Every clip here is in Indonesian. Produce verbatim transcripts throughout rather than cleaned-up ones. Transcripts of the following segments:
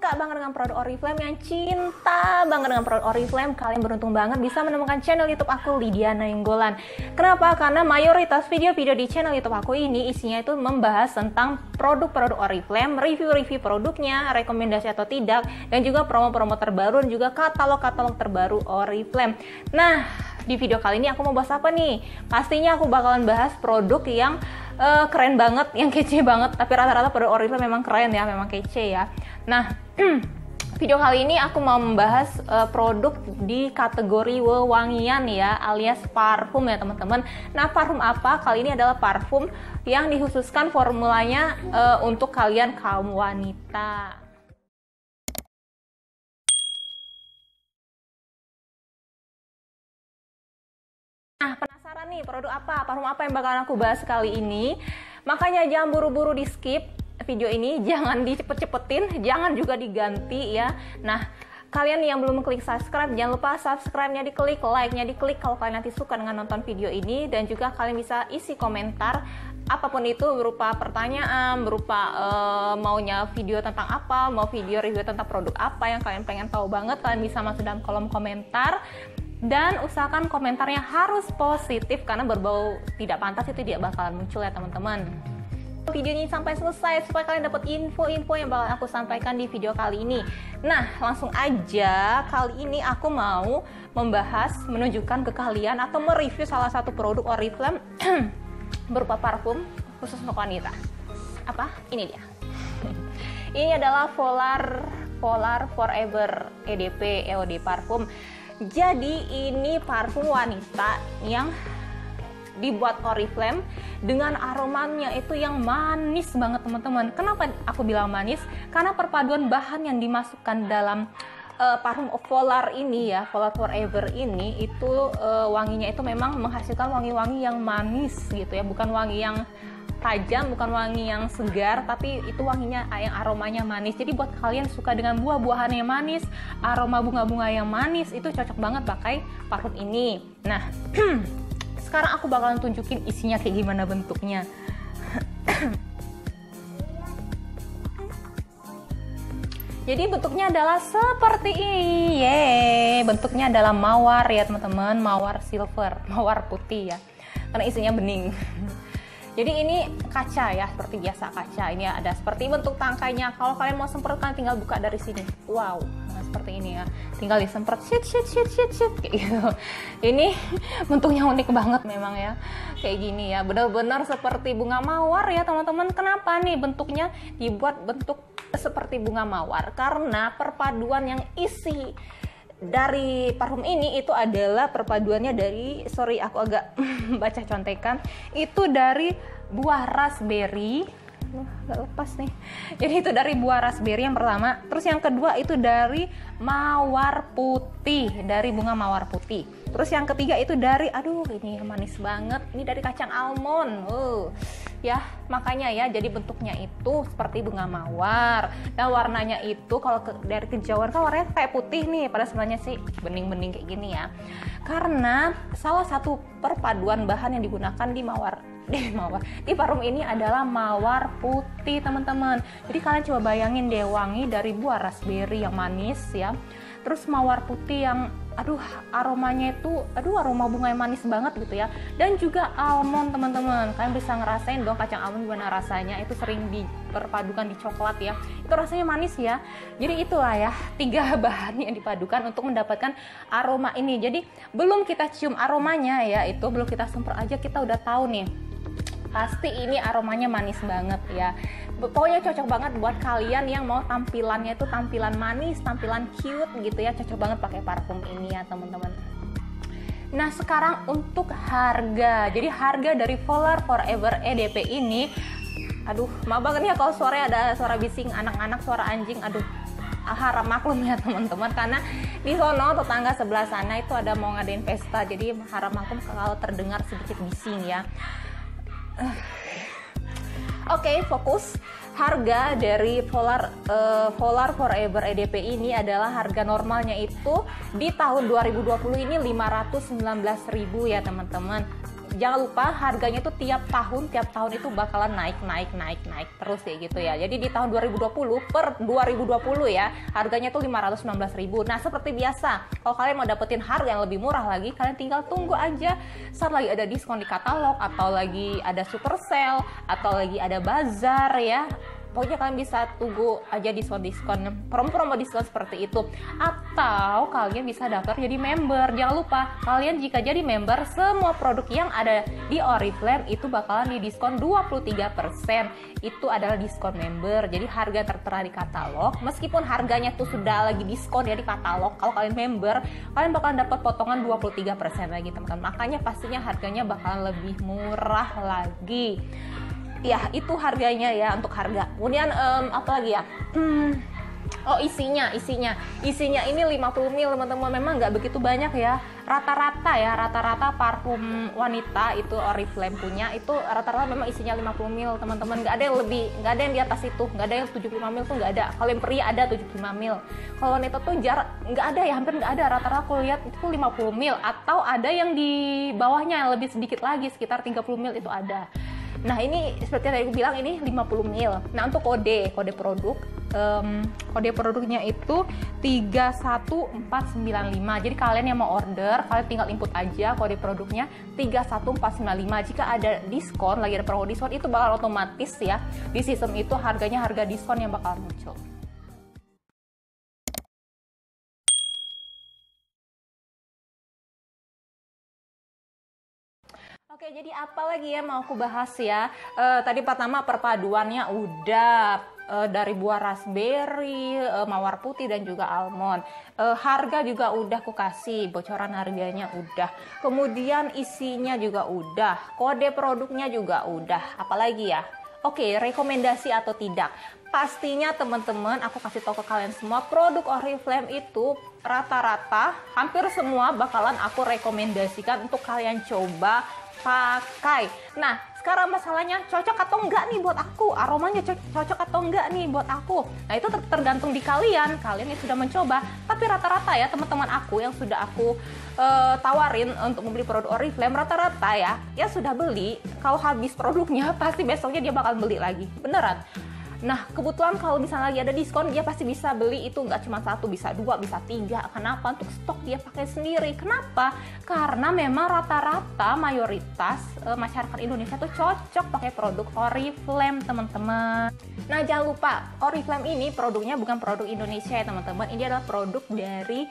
suka banget dengan produk Oriflame, yang cinta banget dengan produk Oriflame, kalian beruntung banget bisa menemukan channel YouTube aku, Lydia Nainggolan. Kenapa? Karena mayoritas video-video di channel YouTube aku ini isinya itu membahas tentang produk-produk Oriflame, review-review produknya, rekomendasi atau tidak, dan juga promo-promo terbaru dan juga katalog-katalog terbaru Oriflame. Nah, di video kali ini aku mau bahas apa nih? Pastinya aku bakalan bahas produk yang Uh, keren banget, yang kece banget, tapi rata-rata produk Oriflame memang keren ya, memang kece ya. Nah, video kali ini aku mau membahas uh, produk di kategori wewangian ya, alias parfum ya teman-teman. Nah, parfum apa? Kali ini adalah parfum yang dikhususkan formulanya uh, untuk kalian kaum wanita. Nah, penasaran nih produk apa, parfum apa yang bakalan aku bahas kali ini? Makanya jangan buru-buru di skip video ini, jangan dicepet-cepetin, jangan juga diganti ya. Nah, kalian yang belum klik subscribe, jangan lupa subscribe-nya diklik, like-nya diklik kalau kalian nanti suka dengan nonton video ini. Dan juga kalian bisa isi komentar apapun itu, berupa pertanyaan, berupa uh, maunya video tentang apa, mau video review tentang produk apa yang kalian pengen tahu banget, kalian bisa masuk dalam kolom komentar. Dan usahakan komentarnya harus positif, karena berbau tidak pantas itu tidak bakalan muncul ya teman-teman. Video ini sampai selesai supaya kalian dapat info-info yang bakal aku sampaikan di video kali ini. Nah, langsung aja, kali ini aku mau membahas, menunjukkan ke kalian atau mereview salah satu produk Oriflame berupa parfum khusus untuk wanita. Apa? Ini dia. Ini adalah Polar Polar Forever E D P E O D parfum. Jadi ini parfum wanita yang dibuat Oriflame dengan aromanya itu yang manis banget teman-teman. Kenapa aku bilang manis? Karena perpaduan bahan yang dimasukkan dalam uh, parfum Polar ini ya, Polar Forever ini itu uh, wanginya itu memang menghasilkan wangi-wangi yang manis gitu ya, bukan wangi yang tajam, bukan wangi yang segar, tapi itu wanginya yang aromanya manis. Jadi buat kalian suka dengan buah-buahan yang manis, aroma bunga-bunga yang manis, itu cocok banget pakai parfum ini. Nah, sekarang aku bakalan tunjukin isinya kayak gimana bentuknya. Jadi bentuknya adalah seperti ini. Yeay, bentuknya adalah mawar ya teman-teman, mawar silver, mawar putih ya. Karena isinya bening. Jadi ini kaca ya, seperti biasa kaca. Ini ada seperti bentuk tangkainya. Kalau kalian mau semprotkan tinggal buka dari sini. Wow, nah, seperti ini ya. Tinggal disemprot, shit, shit, shit, shit, shit, kayak gitu. Ini bentuknya unik banget memang ya. Kayak gini ya, benar-benar seperti bunga mawar ya teman-teman. Kenapa nih bentuknya dibuat bentuk seperti bunga mawar? Karena perpaduan yang isi dari parfum ini itu adalah perpaduannya dari, sorry aku agak baca contekan, itu dari buah raspberry. Wah, gak lepas nih. Jadi itu dari buah raspberry yang pertama. Terus yang kedua itu dari mawar putih, dari bunga mawar putih. Terus yang ketiga itu dari, aduh ini manis banget, ini dari kacang almond. Uh, ya makanya ya, jadi bentuknya itu seperti bunga mawar. Dan warnanya itu kalau ke, dari kejauhan kan warnanya kayak putih nih, pada sebenarnya sih bening-bening kayak gini ya. Karena salah satu perpaduan bahan yang digunakan di mawar di mawar di parfum ini adalah mawar putih teman-teman. Jadi kalian coba bayangin deh, wangi dari buah raspberry yang manis ya, terus mawar putih yang aduh aromanya itu aduh aroma bunga yang manis banget gitu ya, dan juga almond teman-teman. Kalian bisa ngerasain dong kacang almond gimana rasanya, itu sering diperpadukan di coklat ya, itu rasanya manis ya. Jadi itulah ya, tiga bahan yang dipadukan untuk mendapatkan aroma ini. Jadi belum kita cium aromanya ya, itu belum kita semprot aja kita udah tahu nih, pasti ini aromanya manis banget ya. Pokoknya cocok banget buat kalian yang mau tampilannya itu tampilan manis, tampilan cute gitu ya, cocok banget pakai parfum ini ya teman-teman. Nah, sekarang untuk harga. Jadi harga dari Polar Forever E D P ini, aduh maaf banget ya kalau suaranya ada suara bising anak-anak, suara anjing, aduh harap maklum ya teman-teman, karena di sono tetangga sebelah sana itu ada mau ngadain pesta, jadi harap maklum kalau terdengar sedikit bising ya. Oke, okay, fokus. Harga dari Polar uh, Polar Forever E D P ini adalah harga normalnya itu di tahun dua ribu dua puluh ini lima ratus sembilan belas ribu ya teman-teman. jangan lupa harganya tuh tiap tahun tiap tahun itu bakalan naik naik naik naik terus kayak gitu ya. Jadi di tahun dua ribu dua puluh per dua ribu dua puluh ya harganya tuh lima ratus sembilan belas ribu. Nah seperti biasa kalau kalian mau dapetin harga yang lebih murah lagi, kalian tinggal tunggu aja saat lagi ada diskon di katalog atau lagi ada super sale atau lagi ada bazar ya. Pokoknya kalian bisa tunggu aja diskon-diskon, promo-promo diskon seperti itu. Atau kalian bisa daftar jadi member. Jangan lupa, kalian jika jadi member, semua produk yang ada di Oriflame itu bakalan didiskon dua puluh tiga persen. Itu adalah diskon member. Jadi harga tertera di katalog, meskipun harganya tuh sudah lagi diskon ya di katalog, kalau kalian member, kalian bakalan dapat potongan dua puluh tiga persen lagi teman-teman. Makanya pastinya harganya bakalan lebih murah lagi. Ya itu harganya ya untuk harga. Kemudian um, apa lagi ya? Hmm, oh isinya, isinya, isinya ini lima puluh mil teman-teman. Memang nggak begitu banyak ya. Rata-rata ya, rata-rata parfum wanita itu Oriflame punya itu rata-rata memang isinya lima puluh mil teman-teman. Nggak ada yang lebih, nggak ada yang di atas itu, nggak ada yang tujuh puluh lima mil tuh nggak ada. Kalau yang pria ada tujuh puluh lima mil. Kalau wanita tuh jarak nggak ada ya, hampir nggak ada. Rata-rata aku lihat itu lima puluh mil atau ada yang di bawahnya yang lebih sedikit lagi sekitar tiga puluh mil itu ada. Nah ini seperti yang tadi aku bilang ini lima puluh mil. Nah untuk kode, kode produk, um, kode produknya itu tiga satu empat sembilan lima. Jadi kalian yang mau order, kalian tinggal input aja kode produknya tiga satu empat sembilan lima. Jika ada diskon, lagi ada promo diskon, itu bakal otomatis ya di sistem itu harganya harga diskon yang bakal muncul. Oke, jadi apa lagi ya mau aku bahas ya? Uh, tadi pertama perpaduannya udah uh, dari buah raspberry, uh, mawar putih dan juga almond. Uh, harga juga udah aku kasih, bocoran harganya udah. Kemudian isinya juga udah, kode produknya juga udah. Apalagi ya? Oke, rekomendasi atau tidak? Pastinya teman-teman, aku kasih tahu ke kalian semua, produk Oriflame itu rata-rata hampir semua bakalan aku rekomendasikan untuk kalian coba pakai. Nah, sekarang masalahnya cocok atau enggak nih buat aku, aromanya cocok atau enggak nih buat aku. Nah, itu tergantung di kalian, kalian yang sudah mencoba. Tapi rata-rata ya teman-teman aku yang sudah aku uh, tawarin untuk membeli produk Oriflame, rata-rata ya, ya sudah beli, kalau habis produknya pasti besoknya dia bakal beli lagi, beneran. Nah, kebetulan kalau misalnya lagi ada diskon, dia pasti bisa beli itu nggak cuma satu, bisa dua, bisa tiga. Kenapa? Untuk stok dia pakai sendiri. Kenapa? Karena memang rata-rata mayoritas e, masyarakat Indonesia tuh cocok pakai produk Oriflame, teman-teman. Nah, jangan lupa, Oriflame ini produknya bukan produk Indonesia ya, teman-teman. Ini adalah produk dari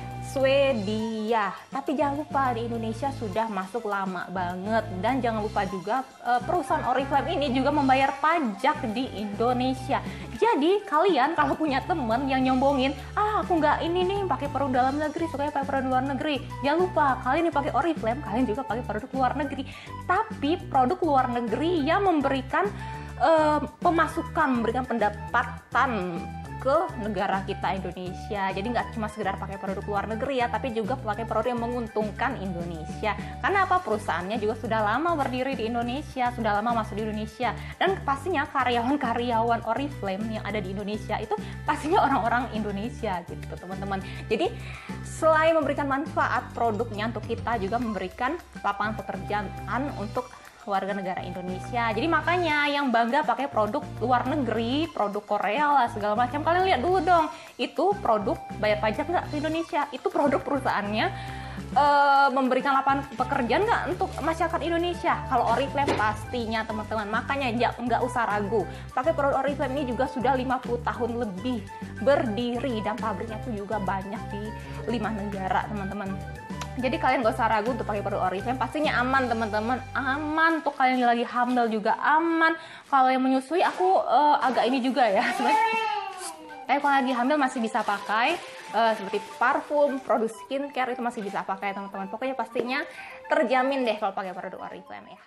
Swedia. Tapi jangan lupa di Indonesia sudah masuk lama banget, dan jangan lupa juga e, perusahaan Oriflame ini juga membayar pajak di Indonesia. Jadi kalian kalau punya temen yang nyombongin, ah aku nggak ini nih pakai produk dalam negeri, sukanya pakai produk luar negeri, jangan lupa kalian yang pakai Oriflame, kalian juga pakai produk luar negeri. Tapi produk luar negeri yang memberikan e, pemasukan, memberikan pendapatan ke negara kita Indonesia. Jadi nggak cuma sekedar pakai produk luar negeri ya, tapi juga pakai produk yang menguntungkan Indonesia. Karena apa? Perusahaannya juga sudah lama berdiri di Indonesia, sudah lama masuk di Indonesia, dan pastinya karyawan-karyawan Oriflame yang ada di Indonesia itu pastinya orang-orang Indonesia gitu teman-teman. Jadi selain memberikan manfaat produknya untuk kita, juga memberikan lapangan pekerjaan untuk warga negara Indonesia. Jadi makanya yang bangga pakai produk luar negeri, produk Korea lah segala macam, kalian lihat dulu dong, itu produk bayar pajak nggak ke Indonesia? Itu produk perusahaannya e, memberikan lapangan pekerjaan nggak untuk masyarakat Indonesia? Kalau Oriflame pastinya teman-teman. Makanya nggak usah ragu, pakai produk Oriflame ini juga sudah lima puluh tahun lebih berdiri, dan pabriknya tuh juga banyak di lima negara teman-teman. Jadi kalian gak usah ragu untuk pakai produk Oriflame, pastinya aman teman-teman, aman. Untuk kalian yang lagi hamil juga aman. Kalau yang menyusui aku uh, agak ini juga ya sebenarnya. Tapi kalau lagi hamil masih bisa pakai uh, seperti parfum, produk skincare itu masih bisa pakai teman-teman. Pokoknya pastinya terjamin deh kalau pakai produk Oriflame ya.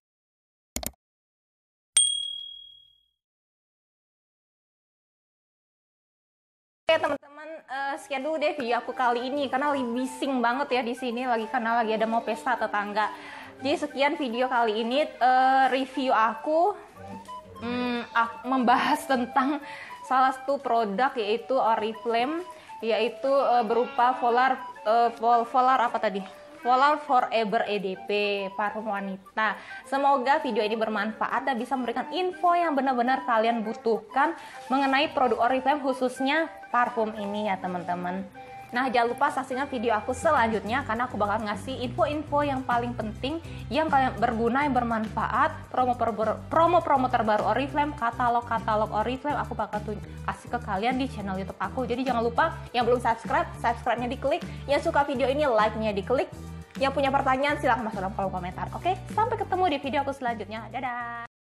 Oke teman-teman, uh, sekian dulu deh video aku kali ini karena lagi bising banget ya di sini, lagi karena lagi ada mau pesta tetangga. Jadi sekian video kali ini, uh, review aku um, aku membahas tentang salah satu produk yaitu Oriflame, yaitu uh, berupa Volar uh, Volar apa tadi? Polar Forever E D P, parfum wanita. Semoga video ini bermanfaat dan bisa memberikan info yang benar-benar kalian butuhkan mengenai produk Oriflame, khususnya parfum ini ya teman-teman. Nah, jangan lupa saksikan video aku selanjutnya karena aku bakal ngasih info-info yang paling penting yang kalian berguna, yang bermanfaat, promo-promo terbaru Oriflame, katalog-katalog Oriflame aku bakal kasih ke kalian di channel YouTube aku. Jadi jangan lupa yang belum subscribe, subscribe-nya diklik, yang suka video ini like-nya diklik, yang punya pertanyaan silahkan masuk dalam kolom komentar. Oke, sampai ketemu di video aku selanjutnya. Dadah!